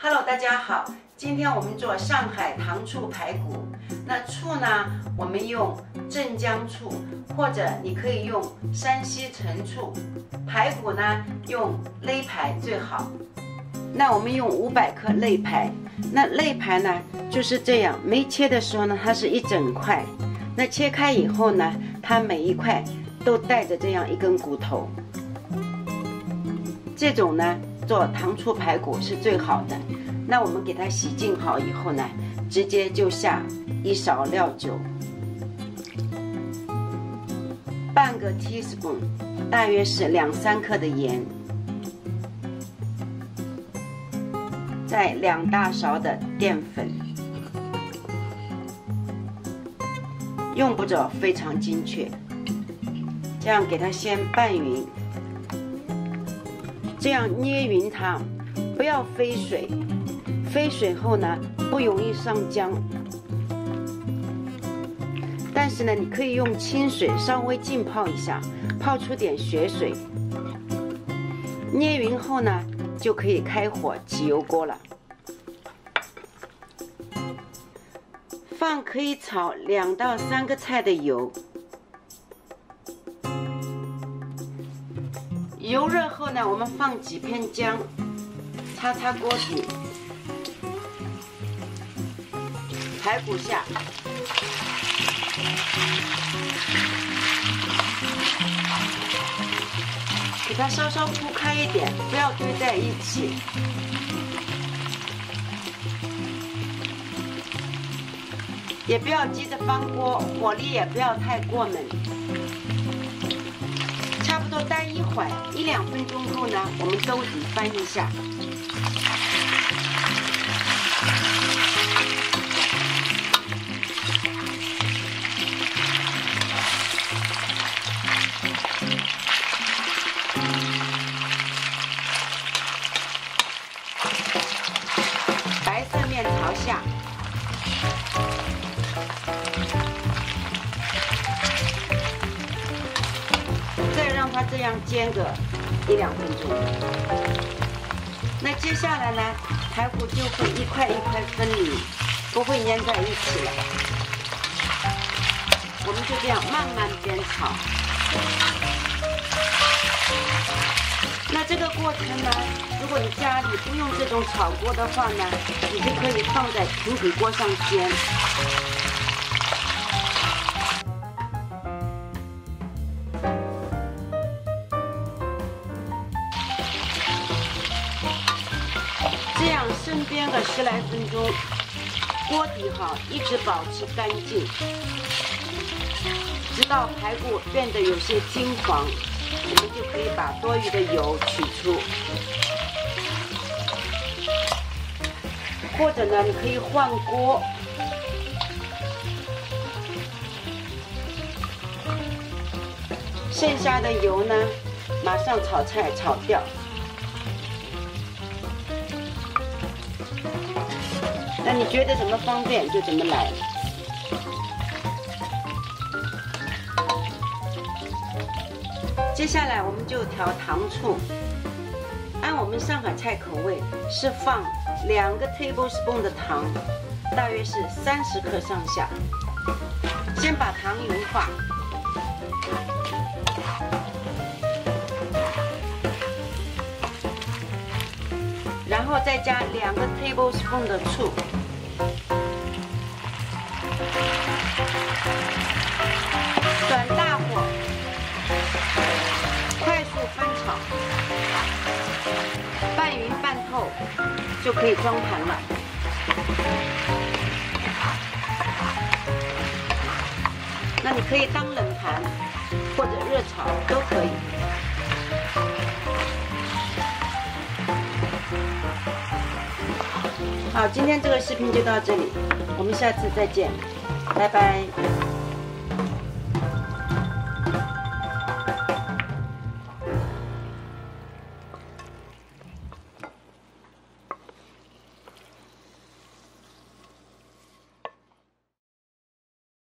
Hello， 大家好，今天我们做上海糖醋排骨。那醋呢，我们用镇江醋，或者你可以用山西陈醋。排骨呢，用肋排最好。那我们用500克肋排。那肋排呢，就是这样，没切的时候呢，它是一整块。那切开以后呢，它每一块都带着这样一根骨头。这种呢，做糖醋排骨是最好的。那我们给它洗净好以后呢，直接就下1勺料酒，半个 teaspoon， 大约是2-3克的盐，再2大勺的淀粉，用步骤非常精确，这样给它先拌匀，这样捏匀它，不要飞水。飞水后呢，不容易上浆。但是呢，你可以用清水稍微浸泡一下，泡出点血水。捏匀后呢，就可以开火起油锅了。放可以炒2到3个菜的油。油热后呢，我们放几片姜，擦擦锅底。排骨下，给它稍稍铺开一点，不要堆在一起。也不要急着翻锅，火力也不要太过猛。差不多待一会儿，1-2分钟后呢，我们兜底翻一下。白色面朝下，再让它这样煎个1-2分钟。那接下来呢，排骨就会一块一块分离，不会粘在一起了。我们就这样慢慢煸炒。那这个过程呢，如果你家里不用这种炒锅的话呢，你就可以放在平底锅上煎。这样生煸个10来分钟，锅底好，一直保持干净，直到排骨变得有些金黄。我们就可以把多余的油取出，或者呢，你可以换锅，剩下的油呢，马上炒菜炒掉。那你觉得怎么方便就怎么来。接下来我们就调糖醋，按我们上海菜口味是放2个 tablespoon 的糖，大约是30克上下。先把糖融化，然后再加2个 tablespoon 的醋，转大火。快速翻炒，拌匀拌透，就可以装盘了。那你可以当冷盘或者热炒都可以。好，今天这个视频就到这里，我们下次再见，拜拜。